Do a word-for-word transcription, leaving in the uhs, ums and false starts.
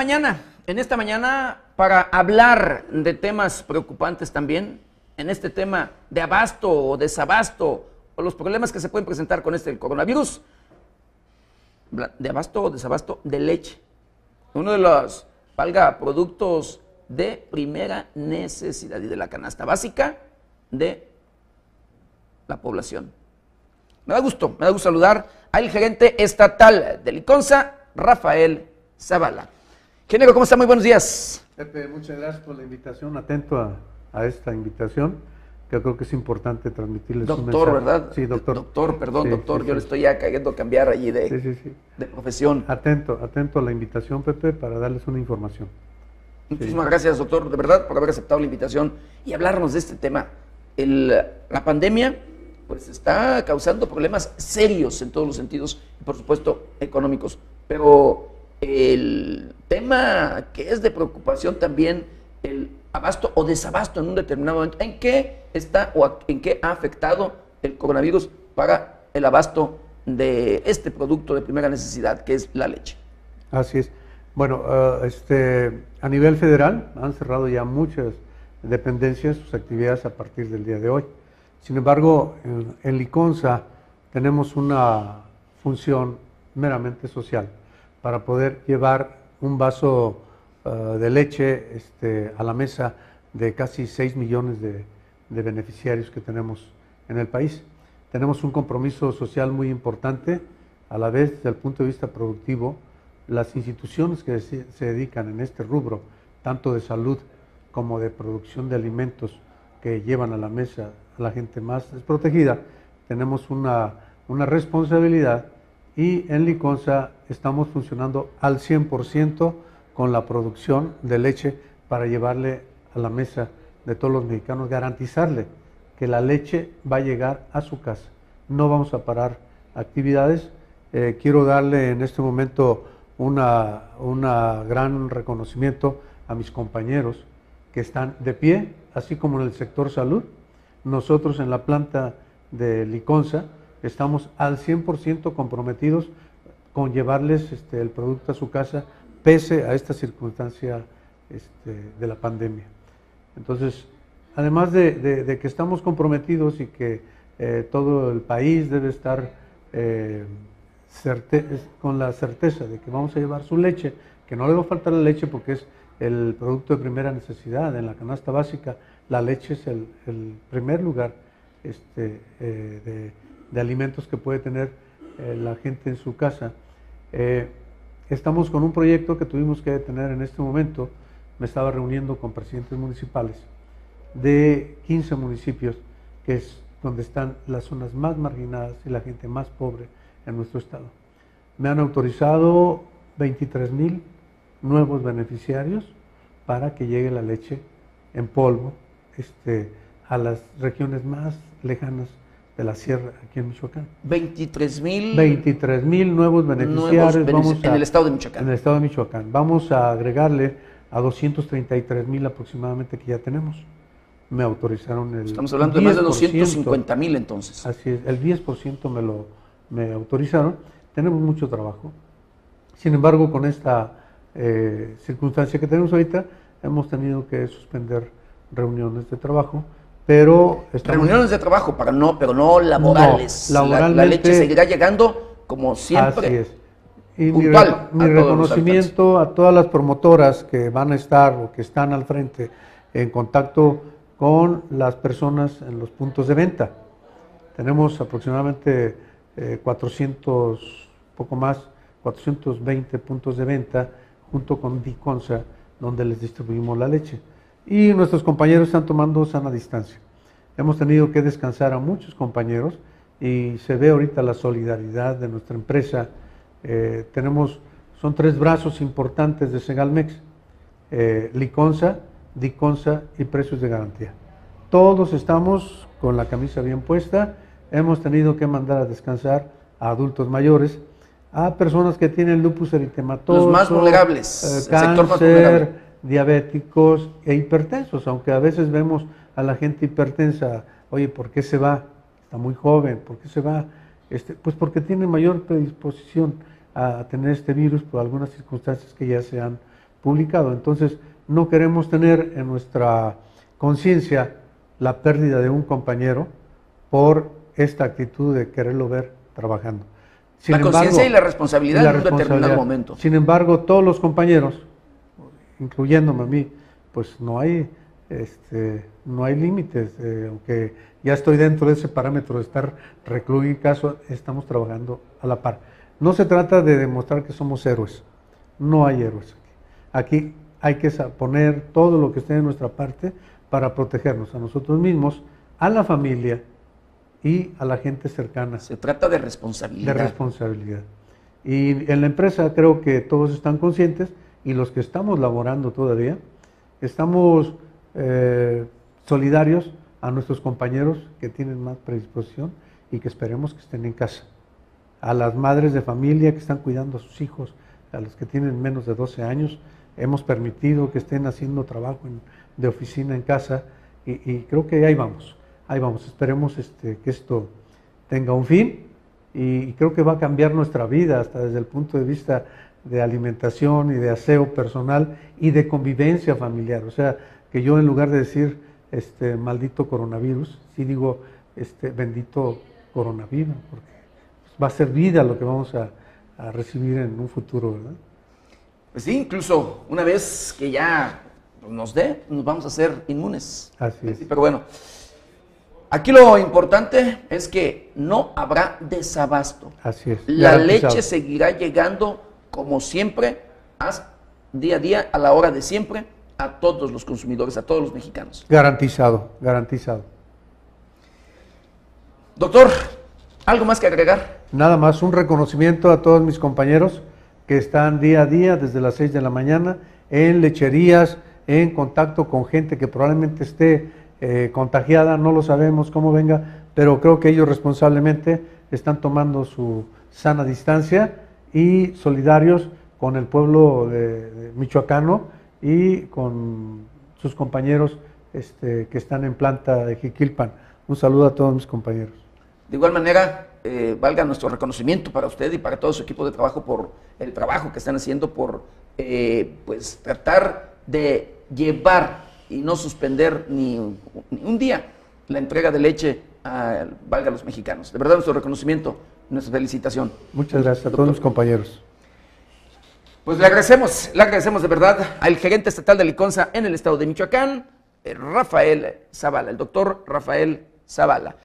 mañana, en esta mañana, para hablar de temas preocupantes también, en este tema de abasto o desabasto, o los problemas que se pueden presentar con este coronavirus, de abasto o desabasto de leche. Uno de los, valga, productos de primera necesidad y de la canasta básica de la población. Me da gusto, me da gusto saludar al gerente estatal de Liconsa, Rafael Zavala. Ingeniero, ¿cómo está? Muy buenos días. Pepe, muchas gracias por la invitación, atento a, a esta invitación, que creo que es importante transmitirles doctor, un mensaje. ¿verdad? Sí, doctor. Doctor, perdón, sí, doctor, sí, yo sí. le estoy ya queriendo cambiar allí de, sí, sí, sí. de profesión. Atento, atento a la invitación, Pepe, para darles una información. Muchísimas sí. gracias, doctor, de verdad, por haber aceptado la invitación y hablarnos de este tema. El, la pandemia, pues, está causando problemas serios en todos los sentidos, y por supuesto, económicos, pero el tema que es de preocupación también, el abasto o desabasto en un determinado momento, ¿en qué está o a, en qué ha afectado el coronavirus para el abasto de este producto de primera necesidad, que es la leche? Así es. Bueno, uh, este, a nivel federal han cerrado ya muchas dependencias sus actividades a partir del día de hoy. Sin embargo, en, en Liconsa tenemos una función meramente social para poder llevar un vaso uh, de leche este, a la mesa de casi seis millones de, de beneficiarios que tenemos en el país. Tenemos un compromiso social muy importante, a la vez desde el punto de vista productivo. Las instituciones que se, se dedican en este rubro, tanto de salud como de producción de alimentos que llevan a la mesa a la gente más desprotegida, tenemos una, una responsabilidad, y en Liconsa estamos funcionando al cien por ciento con la producción de leche para llevarle a la mesa de todos los mexicanos, garantizarle que la leche va a llegar a su casa. No vamos a parar actividades. Eh, quiero darle en este momento una, una gran reconocimiento a mis compañeros que están de pie, así como en el sector salud. Nosotros en la planta de Liconsa estamos al cien por ciento comprometidos con llevarles este, el producto a su casa, pese a esta circunstancia este, de la pandemia. Entonces, además de, de, de que estamos comprometidos y que eh, todo el país debe estar eh, certe con la certeza de que vamos a llevar su leche, que no le va a faltar la leche porque es el producto de primera necesidad. En la canasta básica, la leche es el, el primer lugar este, eh, de, de alimentos que puede tener eh, la gente en su casa. Eh, estamos con un proyecto que tuvimos que detener en este momento. Me estaba reuniendo con presidentes municipales de quince municipios, que es donde están las zonas más marginadas y la gente más pobre en nuestro estado. Me han autorizado veintitrés mil nuevos beneficiarios para que llegue la leche en polvo este, a las regiones más lejanas de la sierra aquí en Michoacán. veintitrés mil veintitrés mil nuevos beneficiarios nuevos vamos en a, el estado de Michoacán. En el estado de Michoacán. Vamos a agregarle a doscientos treinta y tres mil aproximadamente que ya tenemos. Me autorizaron el Estamos hablando de más de doscientos cincuenta mil entonces. Así es, el diez por ciento me lo me autorizaron. Tenemos mucho trabajo. Sin embargo, con esta eh, circunstancia que tenemos ahorita, hemos tenido que suspender reuniones de trabajo, pero estamos... Reuniones de trabajo, para no, pero no laborales. No, laboralmente, la, la leche seguirá llegando como siempre. Así es. Y puntual, mi, re, mi reconocimiento a todas las promotoras que van a estar o que están al frente en contacto con las personas en los puntos de venta. Tenemos aproximadamente eh, cuatrocientos, poco más, cuatrocientos veinte puntos de venta junto con Liconsa, donde les distribuimos la leche. Y nuestros compañeros están tomando sana distancia. Hemos tenido que descansar a muchos compañeros y se ve ahorita la solidaridad de nuestra empresa. Eh, tenemos, son tres brazos importantes de Segalmex, eh, Liconsa, Liconsa y Precios de Garantía. Todos estamos con la camisa bien puesta. Hemos tenido que mandar a descansar a adultos mayores, a personas que tienen lupus eritematoso, los más vulnerables, eh, el cáncer, sector más vulnerable, diabéticos e hipertensos, aunque a veces vemos a la gente hipertensa, oye, ¿por qué se va? Está muy joven, ¿por qué se va? Este, pues porque tiene mayor predisposición a tener este virus por algunas circunstancias que ya se han publicado. Entonces, no queremos tener en nuestra conciencia la pérdida de un compañero por esta actitud de quererlo ver trabajando. Sin la embargo, conciencia y la responsabilidad y la en un determinado responsabilidad. momento. Sin embargo, todos los compañeros, incluyéndome a mí, pues no hay, este, no hay límites, eh, aunque ya estoy dentro de ese parámetro de estar recluido en caso, estamos trabajando a la par. No se trata de demostrar que somos héroes, no hay héroes aquí. Aquí hay que poner todo lo que esté de nuestra parte para protegernos a nosotros mismos, a la familia y a la gente cercana. Se trata de responsabilidad. De responsabilidad. Y en la empresa creo que todos están conscientes y los que estamos laborando todavía, estamos eh, solidarios a nuestros compañeros que tienen más predisposición y que esperemos que estén en casa. A las madres de familia que están cuidando a sus hijos, a los que tienen menos de doce años, hemos permitido que estén haciendo trabajo en, de oficina en casa y, y creo que ahí vamos, ahí vamos. Esperemos este, que esto tenga un fin y, y creo que va a cambiar nuestra vida hasta desde el punto de vista de alimentación y de aseo personal y de convivencia familiar. O sea, que yo en lugar de decir este maldito coronavirus, sí digo este bendito coronavirus, porque va a ser vida lo que vamos a, a recibir en un futuro, ¿verdad? Pues sí, incluso una vez que ya nos dé, nos vamos a hacer inmunes. Así es. Sí, pero bueno, aquí lo importante es que no habrá desabasto. Así es. La Garantizado. leche seguirá llegando como siempre, a, día a día, a la hora de siempre, a todos los consumidores, a todos los mexicanos. Garantizado, garantizado. Doctor, ¿algo más que agregar? Nada más, un reconocimiento a todos mis compañeros que están día a día desde las seis de la mañana en lecherías, en contacto con gente que probablemente esté eh, contagiada, no lo sabemos cómo venga, pero creo que ellos responsablemente están tomando su sana distancia y solidarios con el pueblo de, de michoacano y con sus compañeros este, que están en planta de Jiquilpan. Un saludo a todos mis compañeros. De igual manera, eh, valga nuestro reconocimiento para usted y para todo su equipo de trabajo por el trabajo que están haciendo, por eh, pues tratar de llevar y no suspender ni, ni un día la entrega de leche a, valga a los mexicanos. De verdad, nuestro reconocimiento, nuestra felicitación. Muchas gracias a Doctor. todos mis compañeros. Pues le agradecemos, le agradecemos de verdad al gerente estatal de Liconza en el estado de Michoacán, Rafael Zavala, el doctor Rafael Zavala.